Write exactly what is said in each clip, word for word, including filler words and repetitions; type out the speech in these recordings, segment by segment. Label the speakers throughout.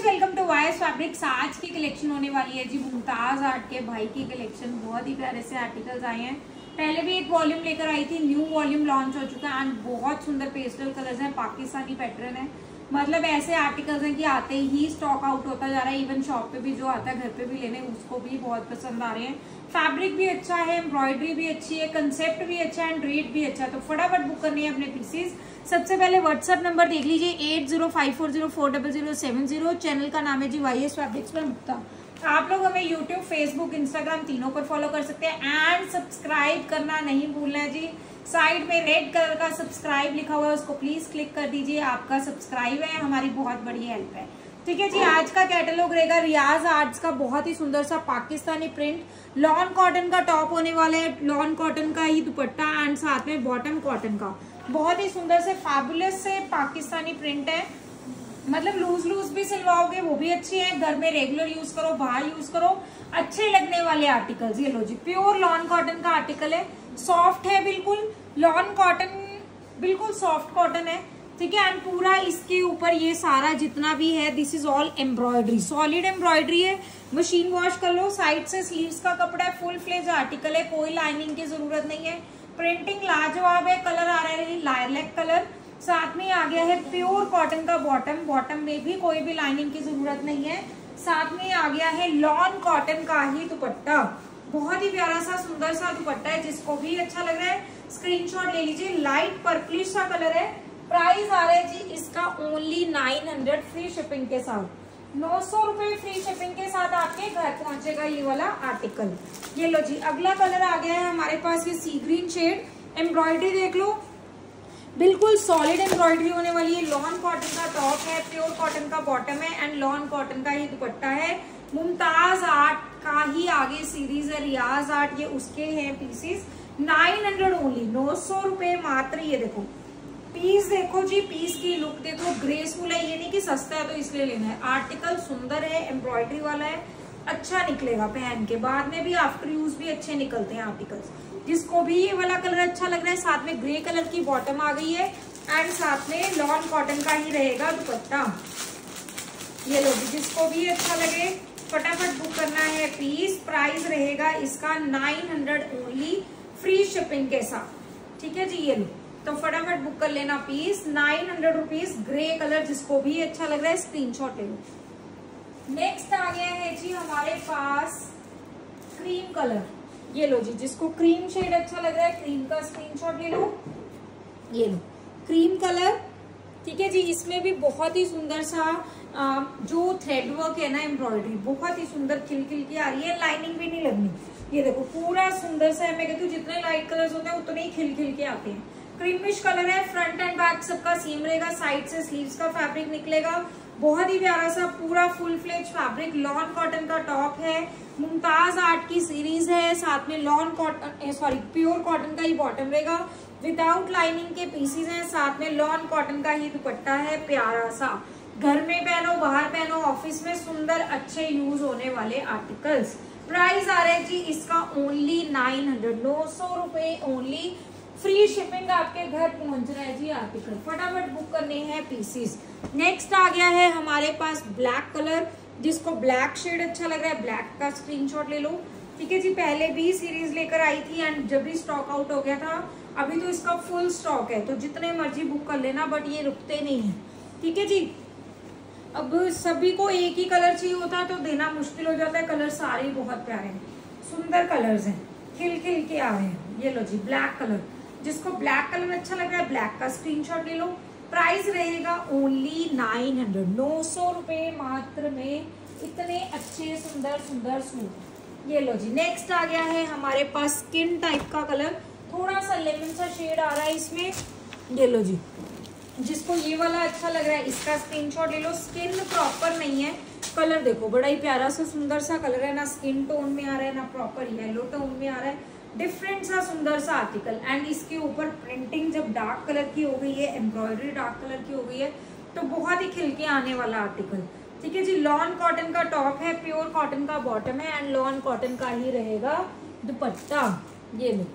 Speaker 1: Welcome to vice fabrics. आज की collection होने वाली है जी मुमताज आर्ट के भाई की कलेक्शन। बहुत ही प्यारे से आर्टिकल्स आए हैं। पहले भी एक वॉल्यूम लेकर आई थी, न्यू वॉल्यूम लॉन्च हो चुका है एंड बहुत सुंदर पेस्टल कलर्स हैं, पाकिस्तानी पैटर्न है। मतलब ऐसे आर्टिकल्स हैं कि आते ही स्टॉक आउट होता जा रहा है। इवन शॉप पे भी जो आता है घर पे भी लेने उसको भी बहुत पसंद आ रहे हैं। फैब्रिक भी अच्छा है, एम्ब्रॉयडरी भी अच्छी है, कंसेप्ट भी अच्छा है एंड रेट भी अच्छा है। तो फटाफट बुक करनी है अपने पीसीज। सबसे पहले व्हाट्सएप नंबर देख लीजिए eight zero five four zero four double zero seven zero. Channel का नाम है जी वाई एस फैब्रिक्स पर मुक्ता। आप लोग हमें यूट्यूब, फेसबुक, इंस्टाग्राम तीनों पर फॉलो कर सकते हैं एंड सब्सक्राइब करना नहीं भूलना है जी। साइड में रेड कलर का सब्सक्राइब लिखा हुआ है, उसको प्लीज क्लिक कर दीजिए। आपका सब्सक्राइब है हमारी बहुत बड़ी हेल्प है। ठीक है जी। आज का कैटलॉग रहेगा रियाज आर्ट्स का। बहुत ही सुंदर सा पाकिस्तानी प्रिंट, लॉन कॉटन का टॉप होने वाला है, लॉन कॉटन का ही दुपट्टा एंड साथ में बॉटम कॉटन का। बहुत ही सुंदर से फैबुलस से पाकिस्तानी प्रिंट है। मतलब लूज लूज भी सिलवाओगे वो भी अच्छी है, घर में रेगुलर यूज करो, बाहर यूज करो, अच्छे लगने वाले आर्टिकल्स। ये लो जी, प्योर लॉन कॉटन का आर्टिकल है, सॉफ्ट है बिल्कुल। लॉन कॉटन बिल्कुल सॉफ्ट कॉटन है। ठीक है। एंड पूरा इसके ऊपर ये सारा जितना भी है this is all embroidery, solid embroidery है। मशीन वॉश कर लो। साइड से स्लीव्स का कपड़ा है, फुल फ्लेज आर्टिकल है, कोई लाइनिंग की जरूरत नहीं है। प्रिंटिंग लाजवाब है। कलर आ रहा है लायलेक कलर। साथ में आ गया है प्योर कॉटन का बॉटम, बॉटम में भी कोई भी लाइनिंग की जरूरत नहीं है। साथ में आ गया है लॉन कॉटन का ही दुपट्टा। बहुत ही प्यारा सा सुंदर सा दुपट्टा है, जिसको भी अच्छा लग रहा है स्क्रीनशॉट ले लीजिए। लाइट पर्पलिश सा कलर है। प्राइस आ रहा है जी इसका only nine hundred free shipping के साथ। नौ सौ रुपए फ्री शिपिंग के साथ आपके घर पहुंचेगा ये वाला आर्टिकल। ये लो जी, अगला कलर आ गया है हमारे पास ये सी ग्रीन शेड। एम्ब्रॉयडरी देख लो, बिल्कुल सॉलिड एम्ब्रॉयडरी होने वाली है। लॉन कॉटन का टॉप है, प्योर कॉटन का बॉटम है एंड लॉन कॉटन का ही दुपट्टा है। मुमताज आर्ट का ही आगे सीरीज है रियाज आर्ट, ये उसके हैं पीसेस। नाइन हंड्रेड ओनली, नौ सौ रुपए मात्र। ये देखो पीस, देखो जी पीस की लुक देखो, ग्रेसफुल है। ये नहीं कि सस्ता है तो इसलिए लेना है। आर्टिकल सुंदर है, एम्ब्रॉयडरी वाला है, अच्छा निकलेगा पहन के। बाद में भी आफ्टर यूज भी अच्छे निकलते हैं आर्टिकल्स। जिसको भी ये वाला कलर अच्छा लग रहा है, साथ में ग्रे कलर की बॉटम आ गई है एंड साथ में लॉन कॉटन का ही रहेगा दुपट्टा। ये लो जी, जिसको भी अच्छा लगे फटाफट बुक करना है पीस। प्राइस रहेगा इसका nine hundred only free shipping के साथ। ठीक है जी। ये लो, तो फटाफट बुक कर लेना piece. Nine hundred rupees. Grey colour, जिसको भी अच्छा लग रहा है स्क्रीनशॉट ले लो। नेक्स्ट आ गया है जी हमारे पास क्रीम कलर। ये लो जी, जिसको क्रीम शेड अच्छा लग रहा है क्रीम का स्क्रीनशॉट ले लो। ये लो क्रीम कलर। ठीक है जी। इसमें भी बहुत ही सुंदर सा आ, जो थ्रेड वर्क है ना, एम्ब्रॉयडरी बहुत ही सुंदर खिल खिल के आ रही है, लाइनिंग भी नहीं लगनी। ये देखो पूरा सुंदर सा है। मैं कहती हूँ जितने लाइट कलर्स होते हैं उतने ही खिल खिल के आते हैं। क्रीमिश कलर है। फ्रंट एंड बैक सबका सेम रहेगा। साइड से स्लीव्स का फैब्रिक निकलेगा। बहुत ही प्यारा सा पूरा full fledge fabric. Lawn cotton का टॉप है। मुमताज आर्ट की सीरीज है। साथ में lawn cotton sorry pure cotton का ही बॉटम रहेगा। विदाउट लाइनिंग के पीसीज हैं। साथ में लॉन कॉटन का ही दुपट्टा है प्यारा सा। घर में पहनो, बाहर पहनो, ऑफिस में सुंदर अच्छे यूज होने वाले आर्टिकल्स। प्राइस आ रहा है जी इसका ओनली नाइन हंड्रेड, नौ सौ रुपए ओनली। फ्री शिपिंग आपके घर पहुंच रहा है जी आर्टिकल। फटाफट बुक करने हैं पीसीस। नेक्स्ट आ गया है हमारे पास ब्लैक कलर। जिसको ब्लैक शेड अच्छा लग रहा है ब्लैक का स्क्रीनशॉट ले लो। ठीक है जी। पहले भी सीरीज लेकर आई थी एंड जब भी स्टॉक आउट हो गया था। अभी तो इसका फुल स्टॉक है, तो जितने मर्जी बुक कर लेना, बट ये रुकते नहीं है। ठीक है जी। अब सभी को एक ही कलर चाहिए होता है तो देना मुश्किल हो जाता है। कलर सारे बहुत प्यारे हैं, सुंदर कलर्स हैं, खिल खिल के आ रहे हैं। ये लो जी ब्लैक कलर। जिसको ब्लैक कलर अच्छा लग रहा है ब्लैक का स्क्रीनशॉट ले लो। प्राइस रहेगा ओनली नाइन हंड्रेड, नौ सौ रुपए मात्र में इतने अच्छे सुंदर सुंदर सूट। ये लो जी। नेक्स्ट आ गया है हमारे पास स्किन टाइप का कलर। थोड़ा सा लेमन सा शेड आ रहा है इसमें। ये लो जी, जिसको ये वाला अच्छा लग रहा है इसका स्क्रीनशॉट ले लो। स्किन प्रॉपर नहीं है, कलर देखो बड़ा ही प्यारा सा सुंदर सा कलर है। ना स्किन टोन में आ रहा है ना प्रॉपर येलो टोन में आ रहा है। डिफरेंट सा सुंदर सा आर्टिकल एंड इसके ऊपर प्रिंटिंग जब डार्क कलर की हो गई है, एम्ब्रॉयडरी डार्क कलर की हो गई है, तो बहुत ही खिल के आने वाला आर्टिकल। ठीक है जी। लॉन कॉटन का टॉप है, प्योर कॉटन का बॉटम है एंड लॉन कॉटन का ही रहेगा दुपट्टा। ये लो,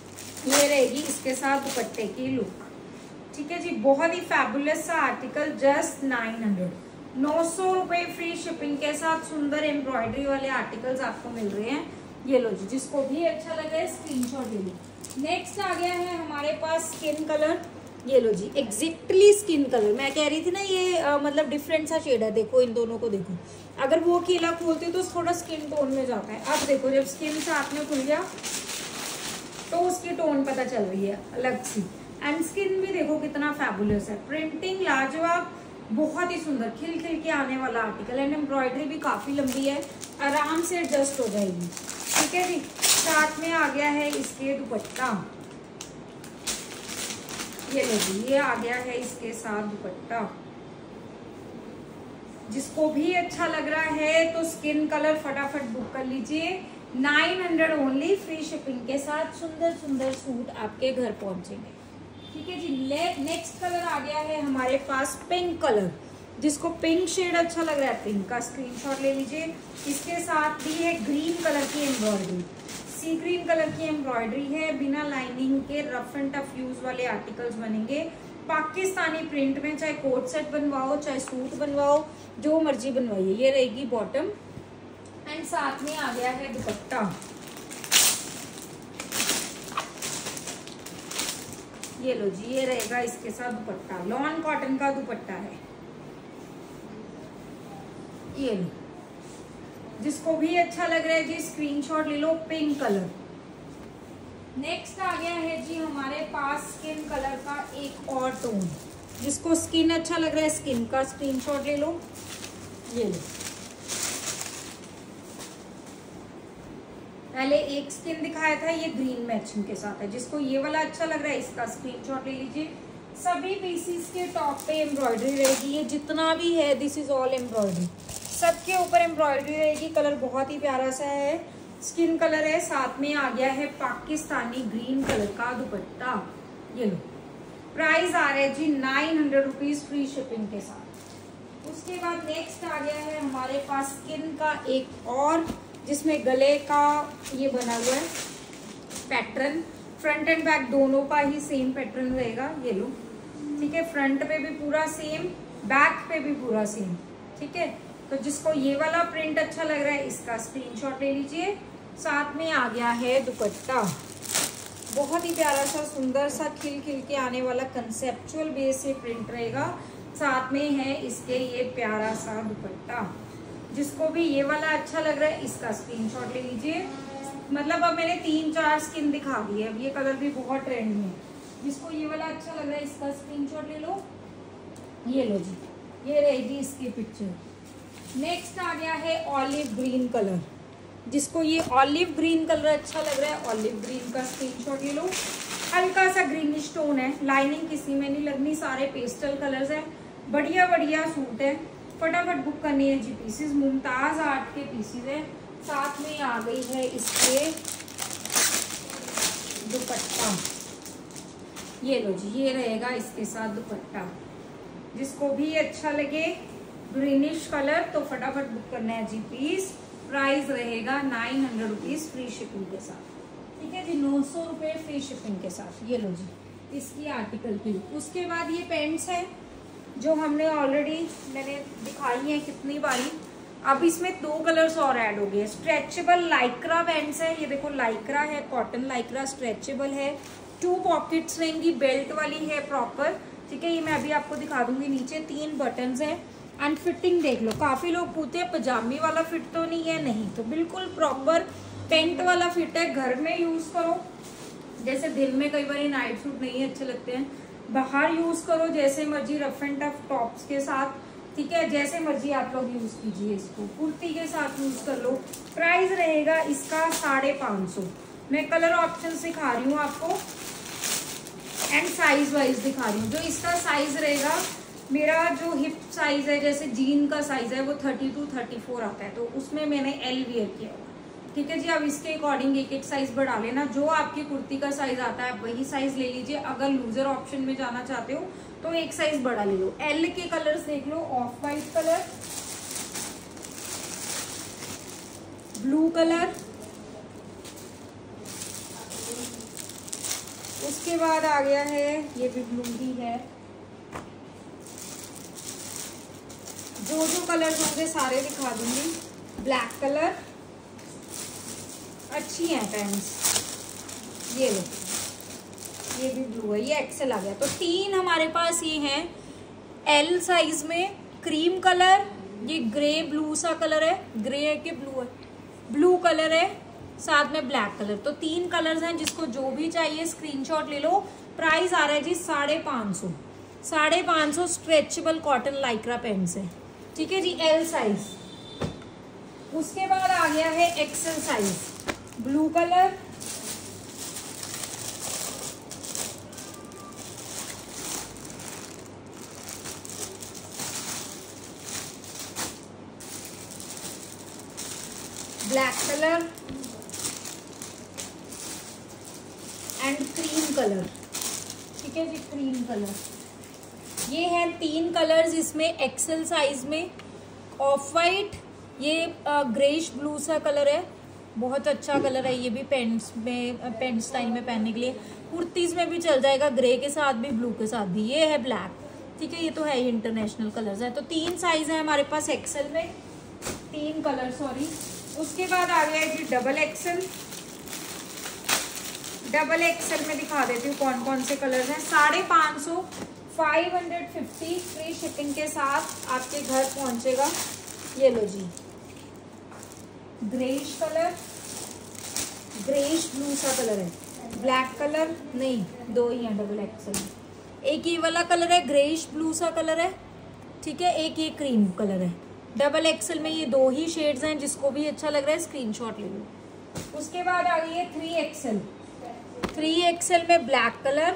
Speaker 1: ये रहेगी इसके साथ दुपट्टे की लुक। ठीक है जी। बहुत ही फैबुलस सा आर्टिकल। जस्ट नाइन हंड्रेड, नौ सौ रुपए फ्री शिपिंग के साथ सुंदर एम्ब्रॉयडरी वाले आर्टिकल्स आपको मिल रहे हैं। ये लो जी, जिसको भी अच्छा लगे स्क्रीनशॉट ले लो। नेक्स्ट आ गया है हमारे पास स्किन कलर। ये लो जी, एग्जैक्टली स्किन कलर। मैं कह रही थी ना ये आ, मतलब डिफरेंट सा शेड है। देखो इन दोनों को देखो, अगर वो केला खोलती तो थोड़ा स्किन टोन में जाता है। अब देखो जब स्किन साथ में खुल गया तो उसकी टोन पता चल रही है अलग सी। एंड स्किन भी देखो कितना फैबुलस है, प्रिंटिंग लाजवाब, बहुत ही सुंदर खिल खिल के आने वाला आर्टिकल। एंड एम्ब्रॉयडरी भी काफी लंबी है, आराम से एडजस्ट हो जाएगी। ठीक है जी। साथ में आ गया है इसके दुपट्टा। ये लो जी, ये आ गया है इसके साथ दुपट्टा। जिसको भी अच्छा लग रहा है तो स्किन कलर फटाफट बुक कर लीजिए। Nine hundred only free shipping के साथ सुंदर सुंदर सूट आपके घर पहुंचेंगे। ठीक है जी। नेक्स्ट कलर आ गया है हमारे पास पिंक कलर। जिसको पिंक शेड अच्छा लग रहा है पिंक का स्क्रीनशॉट ले लीजिए। इसके साथ भी है ग्रीन कलर की एम्ब्रॉयडरी, सी ग्रीन कलर की एम्ब्रॉयडरी है। बिना लाइनिंग के रफ एंड टफ यूज वाले आर्टिकल्स बनेंगे पाकिस्तानी प्रिंट में। चाहे कोट सेट बनवाओ, चाहे सूट बनवाओ, जो मर्जी बनवाइए। ये रहेगी बॉटम एंड साथ में आ गया है दुपट्टा। ये लो जी, ये रहेगा इसके साथ दुपट्टा। लॉन कॉटन का दुपट्टा है। ये लो, जिसको भी अच्छा लग रहा है जी स्क्रीनशॉट ले लो। Pink colour. नेक्स्ट आ गया है जी हमारे पास स्किन कलर का एक और टोन। जिसको स्किन अच्छा लग रहा है स्किन का स्क्रीनशॉट ले लो। ये लो, पहले एक स्किन दिखाया था, ये ग्रीन मैचिंग के साथ है। जिसको ये वाला अच्छा लग रहा है इसका स्क्रीनशॉट ले लीजिए। सभी पीसीस के टॉप पे एम्ब्रॉयडरी रहेगी। ये जितना भी है दिस इज ऑल एम्ब्रॉयडरी, सबके ऊपर एम्ब्रॉयडरी रहेगी। कलर बहुत ही प्यारा सा है, स्किन कलर है। साथ में आ गया है पाकिस्तानी ग्रीन कलर का दुपट्टा। ये लो, प्राइस आ रहा है जी nine hundred rupees free shipping के साथ। उसके बाद नेक्स्ट आ गया है हमारे पास स्किन का एक और, जिसमें गले का ये बना हुआ है पैटर्न। फ्रंट एंड बैक दोनों का ही सेम पैटर्न रहेगा। ये लो, ठीक है। फ्रंट पे भी पूरा सेम, बैक पे भी पूरा सेम। ठीक है। तो जिसको ये वाला प्रिंट अच्छा लग रहा है इसका स्क्रीनशॉट ले लीजिए। साथ में आ गया है दुपट्टा। बहुत ही प्यारा सा सुंदर सा खिल खिल के आने वाला कंसेप्चुअल बेस से प्रिंट रहेगा। साथ में है इसके ये प्यारा सा दुपट्टा। जिसको भी ये वाला अच्छा लग रहा है इसका स्क्रीनशॉट ले लीजिए। मतलब अब मैंने तीन चार स्किन दिखा दी है, अब ये कलर भी बहुत ट्रेंड में है। जिसको ये वाला अच्छा लग रहा है इसका स्क्रीनशॉट ले लो। ये लो जी, ये रहेगी इसकी पिक्चर। नेक्स्ट आ गया है ऑलिव ग्रीन कलर। जिसको ये ऑलिव ग्रीन कलर अच्छा लग रहा है ऑलिव ग्रीन का स्क्रीनशॉट ले लो। हल्का सा ग्रीनिश टोन है, लाइनिंग किसी में नहीं लगनी, सारे पेस्टल कलर्स है। बढ़िया बढ़िया सूट है, फटाफट बुक करनी है जी। पीसीज मुमताज आर्ट के पीसीज है। साथ में आ गई है इसके दुपट्टा। ये लो जी, ये रहेगा इसके साथ दुपट्टा। जिसको भी अच्छा लगे ग्रीनिश कलर तो फटाफट बुक करना है जी पीस। प्राइस रहेगा nine hundred rupees free shipping के साथ। ठीक है जी, नौ सौ रुपये फ्री शिपिंग के साथ। ये लो जी, इसकी आर्टिकल की। उसके बाद ये पेंट्स है जो हमने ऑलरेडी मैंने दिखाई है कितनी बारी। अब इसमें दो कलर्स और ऐड हो गए। स्ट्रेचेबल लाइक्रा पैंट्स है। ये देखो लाइक्रा है, कॉटन लाइक्रा, स्ट्रेचेबल है। टू पॉकेट्स रहेंगी, बेल्ट वाली है प्रॉपर। ठीक है, ये मैं अभी आपको दिखा दूंगी। नीचे तीन बटन्स है एंड फिटिंग देख लो। काफी लोग पूछते हैं पजामी वाला फिट तो नहीं है, नहीं तो बिल्कुल प्रॉपर पेंट वाला फिट है। घर में यूज करो, जैसे दिन में कई बार नाइट सूट नहीं अच्छे लगते हैं, बाहर यूज करो जैसे मर्जी, रफ एंड टफ टॉप्स के साथ। ठीक है, जैसे मर्जी आप लोग यूज कीजिए इसको, कुर्ती के साथ यूज कर लो। प्राइस रहेगा इसका साढ़े पाँच सौ। मैं कलर ऑप्शन दिखा रही हूँ आपको एंड साइज वाइज दिखा रही हूँ। जो इसका साइज रहेगा, मेरा जो हिप साइज है जैसे जीन का साइज है वो थर्टी टू थर्टी फोर आता है, तो उसमें मैंने एल वियर किया हुआ। ठीक है जी, अब इसके अकॉर्डिंग एक एक साइज बढ़ा लेना। जो आपकी कुर्ती का साइज आता है वही साइज ले लीजिए। अगर लूजर ऑप्शन में जाना चाहते हो तो एक साइज बढ़ा ले लो। एल के कलर्स देख लो, off white colour, blue colour, उसके बाद आ गया है ये भी ब्लू ही है, जो जो कलर होंगे सारे दिखा दूंगी। ब्लैक कलर, अच्छी है पैंट्स, ये लो, ये भी ब्लू है, ये एक्सेल आ गया। तो तीन हमारे पास ये हैं एल साइज में। क्रीम कलर, ये ग्रे ब्लू सा कलर है, ग्रे है कि ब्लू है, ब्लू कलर है, साथ में ब्लैक कलर। तो तीन कलर्स हैं, जिसको जो भी चाहिए स्क्रीनशॉट ले लो। प्राइस आ रहा है जी साढ़े पाँच सौ साढ़े पाँच सौ स्ट्रेचेबल कॉटन लाइक्रा पेंट्स है, ठीक है जी, एल साइज। उसके बाद आ गया है XL size, blue colour, black colour and cream colour, ठीक है जी, क्रीम कलर। ये है तीन कलर्स इसमें एक्सेल साइज में। ऑफ वाइट, ये ग्रेश ब्लू सा कलर है, बहुत अच्छा कलर है ये भी, पेंट्स में, पेंट स्टाइल में पहनने के लिए, कुर्तीज में भी चल जाएगा, ग्रे के साथ भी, ब्लू के साथ भी। ये है ब्लैक, ठीक है, ये तो है ही इंटरनेशनल कलर्स है। तो तीन साइज है हमारे पास एक्सेल में, तीन कलर सॉरी। उसके बाद आ गया है जी डबल एक्सेल। डबल एक्सेल में दिखा देती हूँ कौन कौन से कलर्स हैं। साढ़े पाँच सौ five hundred fifty free shipping के साथ आपके घर पहुंचेगा। ये लो जी, ग्रेश कलर, ग्रेश ब्लू सा कलर है, ब्लैक कलर नहीं, दो ही है डबल एक्सेल में। एक ये वाला कलर है, ग्रेश ब्लू सा कलर है, ठीक है, एक ये क्रीम कलर है। डबल एक्सेल में ये दो ही शेड्स हैं, जिसको भी अच्छा लग रहा है स्क्रीनशॉट ले लो। उसके बाद आ गई है थ्री एक्सेल। थ्री एक्सेल में ब्लैक कलर,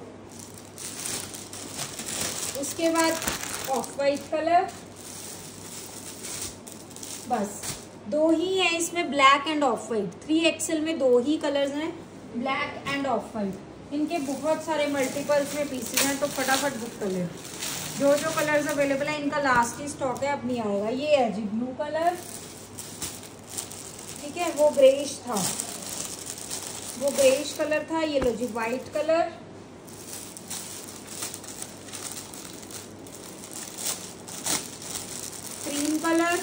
Speaker 1: उसके बाद ऑफ वाइट कलर, बस दो ही हैं इसमें, black and off white. Three XL में दो ही कलर्स हैं, ब्लैक एंड ऑफ वाइट। इनके बहुत सारे मल्टीपल्स में पीसेस हैं, तो फटाफट बुक कर ले। जो जो कलर्स अवेलेबल है इनका लास्ट ही स्टॉक है, अब नहीं आएगा। ये है जी ब्लू कलर, ठीक है, वो ग्रेश था, वो ग्रेश कलर था। ये लो जी white colour, cream colour,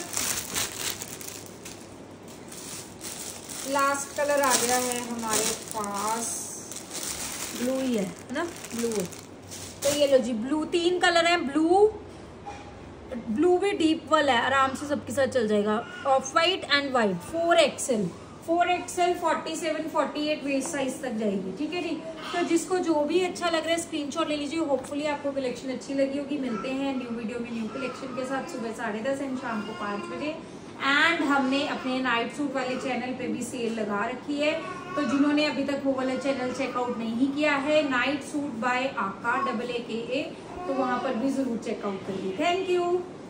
Speaker 1: last colour आ गया है हमारे पास, ब्लू ही है ना, ब्लू है। तो ये लो जी ब्लू, तीन कलर हैं, ब्लू, ब्लू भी डीप वाला है, आराम से सबके साथ चल जाएगा। Off white and white, four XL, four XL forty seven forty eight waist size तक जाएगी, ठीक है जी। तो जिसको जो भी अच्छा लग रहा है स्क्रीनशॉट ले लीजिए। होपफुली आपको कलेक्शन अच्छी लगी होगी। मिलते हैं न्यू वीडियो में न्यू कलेक्शन के साथ सुबह साढ़े दस एंड शाम को पाँच बजे। एंड हमने अपने नाइट सूट वाले चैनल पे भी सेल लगा रखी है, तो जिन्होंने अभी तक वो वाला चैनल चेकआउट नहीं किया है, night suit by aka double A K A, तो वहां पर भी जरूर चेकआउट करिए। Thank you.